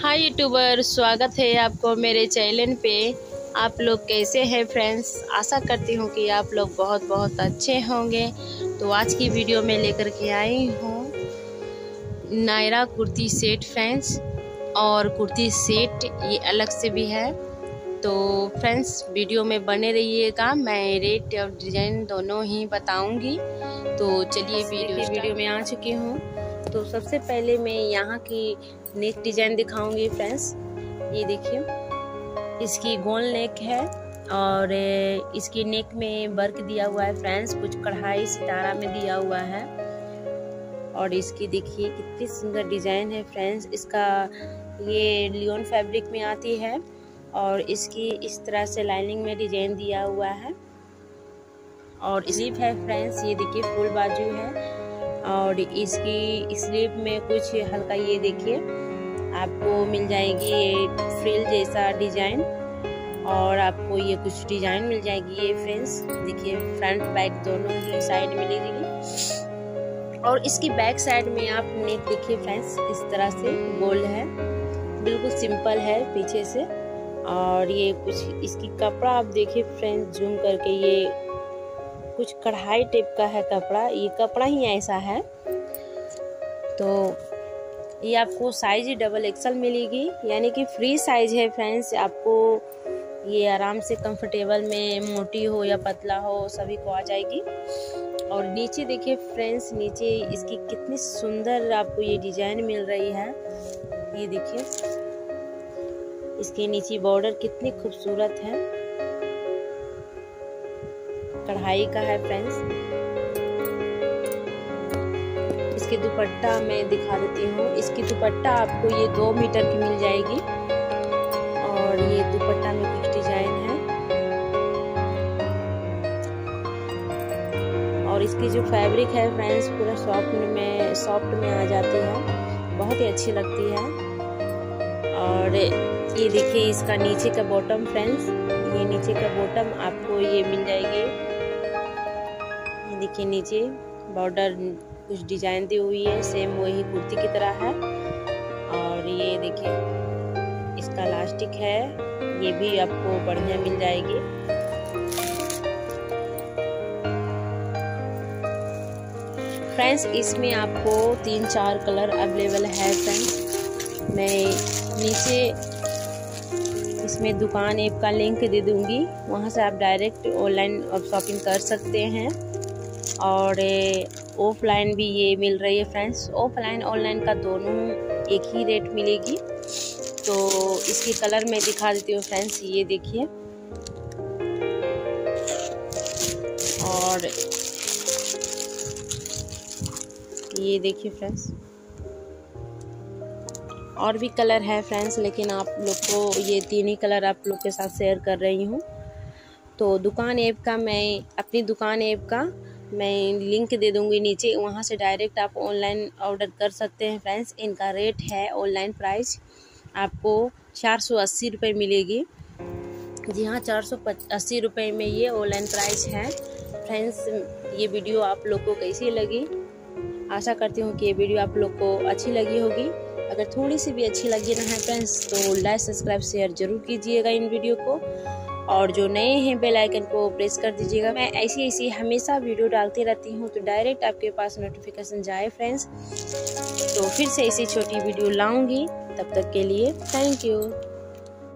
हाय YouTuber, स्वागत है आपको मेरे चैनल पे। आप लोग कैसे हैं फ्रेंड्स? आशा करती हूँ कि आप लोग बहुत अच्छे होंगे। तो आज की वीडियो में लेकर के आई हूँ नायरा कुर्ती सेट फ्रेंड्स, और कुर्ती सेट ये अलग से भी है। तो फ्रेंड्स वीडियो में बने रहिएगा, मैं रेट और डिज़ाइन दोनों ही बताऊंगी। तो चलिए वीडियो में आ चुकी हूँ। तो सबसे पहले मैं यहाँ की नेक डिज़ाइन दिखाऊंगी फ्रेंड्स। ये देखिए, इसकी गोल नेक है और इसकी नेक में वर्क दिया हुआ है फ्रेंड्स, कुछ कढ़ाई सितारा में दिया हुआ है। और इसकी देखिए कितनी सुंदर डिज़ाइन है फ्रेंड्स। इसका ये लियोन फैब्रिक में आती है और इसकी इस तरह से लाइनिंग में डिजाइन दिया हुआ है। और स्लीव है फ्रेंड्स, ये देखिए फुल बाजू है। और इसकी स्लीव में कुछ हल्का ये देखिए आपको मिल जाएगी ये फ्रिल जैसा डिजाइन, और आपको ये कुछ डिजाइन मिल जाएगी ये फ्रेंड्स। देखिए फ्रंट बैक दोनों ही साइड मिलेगी। और इसकी बैक साइड में आप नेक देखिए फ्रेंड्स, इस तरह से गोल है, बिल्कुल सिंपल है पीछे से। और ये कुछ इसकी कपड़ा आप देखिए फ्रेंड्स जूम करके, ये कुछ कढ़ाई टाइप का है कपड़ा, ये कपड़ा ही ऐसा है। तो ये आपको साइज डबल एक्सल मिलेगी, यानी कि फ्री साइज है फ्रेंड्स। आपको ये आराम से कंफर्टेबल में, मोटी हो या पतला हो सभी को आ जाएगी। और नीचे देखिए फ्रेंड्स, नीचे इसकी कितनी सुंदर आपको ये डिजाइन मिल रही है। ये देखिए इसके नीचे बॉर्डर कितनी खूबसूरत है, कढ़ाई का है फ्रेंड्स। इसकी दुपट्टा मैं दिखा देती हूँ। इसकी दुपट्टा आपको ये 2 मीटर की मिल जाएगी। और ये दुपट्टा में कुछ डिजाइन है। और इसकी जो फैब्रिक है फ्रेंड्स पूरा सॉफ्ट में आ जाती है, बहुत ही अच्छी लगती है। और ये देखिए इसका नीचे का बॉटम फ्रेंड्स, ये नीचे का बॉटम आपको ये मिल जाएगी। ये देखिए नीचे बॉर्डर कुछ डिजाइन दी हुई है, सेम वही कुर्ती की तरह है। और ये देखिए इसका इलास्टिक है, ये भी आपको बढ़िया मिल जाएगी। फ्रेंड्स इसमें आपको 3-4 कलर अवेलेबल है फ्रेंड्स। मैं नीचे इसमें दुकान ऐप का लिंक दे दूंगी, वहां से आप डायरेक्ट ऑनलाइन शॉपिंग कर सकते हैं। और ऑफलाइन भी ये मिल रही है फ्रेंड्स। ऑफलाइन ऑनलाइन का दोनों एक ही रेट मिलेगी। तो इसकी कलर मैं दिखा देती हूँ फ्रेंड्स, ये देखिए। और ये देखिए फ्रेंड्स, और भी कलर है फ्रेंड्स, लेकिन आप लोग को ये 3 ही कलर आप लोग के साथ शेयर कर रही हूँ। तो दुकान ऐप का अपनी दुकान ऐप का मैं लिंक दे दूँगी नीचे, वहाँ से डायरेक्ट आप ऑनलाइन ऑर्डर कर सकते हैं फ्रेंड्स। इनका रेट है ऑनलाइन प्राइस आपको 480 रुपये मिलेगी। जी हाँ, 480 रुपये में ये ऑनलाइन प्राइस है फ्रेंड्स। ये वीडियो आप लोग को कैसी लगी? आशा करती हूँ कि ये वीडियो आप लोग को अच्छी लगी होगी। अगर थोड़ी सी भी अच्छी लगी ना है फ्रेंड्स, तो लाइक सब्सक्राइब शेयर जरूर कीजिएगा इन वीडियो को। और जो नए हैं बेल आइकन को प्रेस कर दीजिएगा। मैं ऐसी हमेशा वीडियो डालती रहती हूँ, तो डायरेक्ट आपके पास नोटिफिकेशन जाए फ्रेंड्स। तो फिर से ऐसी छोटी वीडियो लाऊंगी, तब तक के लिए थैंक यू।